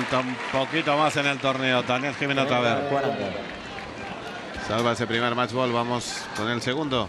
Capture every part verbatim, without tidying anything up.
falta un poquito más en el torneo. Daniel Gimeno otra vez. Salva ese primer match ball. Vamos con el segundo.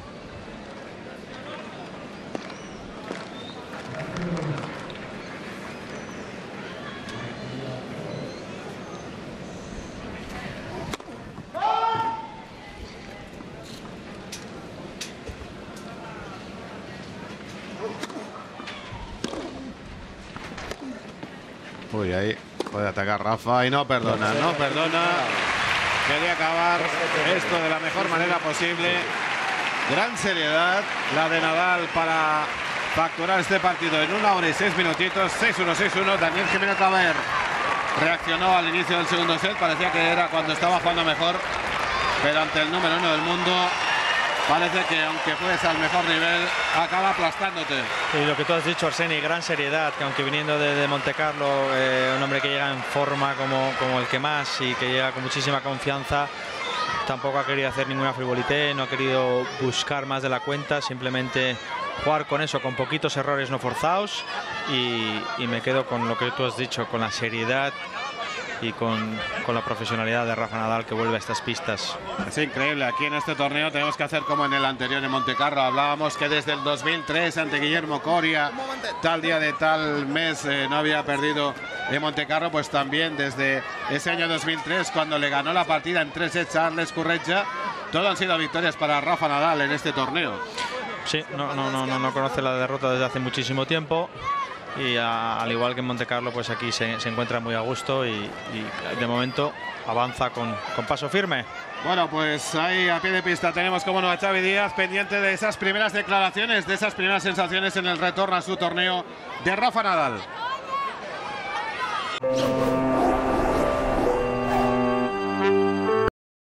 Uy, ahí puede atacar Rafa y no perdona, no perdona. Quería acabar esto de la mejor manera posible. Gran seriedad la de Nadal para facturar este partido en una hora y seis minutitos. seis uno, seis uno. Daniel Gimeno Claver reaccionó al inicio del segundo set. Parecía que era cuando estaba jugando mejor, pero ante el número uno del mundo parece que aunque puedes al mejor nivel, acaba aplastándote. Y lo que tú has dicho, Arseni, gran seriedad, que aunque viniendo de, de Monte Carlo, eh, un hombre que llega en forma como, como el que más y que llega con muchísima confianza, tampoco ha querido hacer ninguna frivolité, no ha querido buscar más de la cuenta, simplemente jugar con eso, con poquitos errores no forzados, y, y me quedo con lo que tú has dicho, con la seriedad y con, con la profesionalidad de Rafa Nadal, que vuelve a estas pistas. Es increíble, aquí en este torneo tenemos que hacer como en el anterior en Montecarlo. Hablábamos que desde el dos mil tres ante Guillermo Coria, tal día de tal mes, eh, no había perdido en Montecarlo. Pues también desde ese año dos mil tres, cuando le ganó la partida en tres sets a Arles Currecha, todo han sido victorias para Rafa Nadal en este torneo. Sí, no, no, no, no, no conoce la derrota desde hace muchísimo tiempo. Y a, al igual que en Monte Carlo, pues aquí se, se encuentra muy a gusto y, y de momento avanza con, con paso firme. Bueno, pues ahí a pie de pista tenemos como no a Xavi Díaz, pendiente de esas primeras declaraciones, de esas primeras sensaciones en el retorno a su torneo de Rafa Nadal.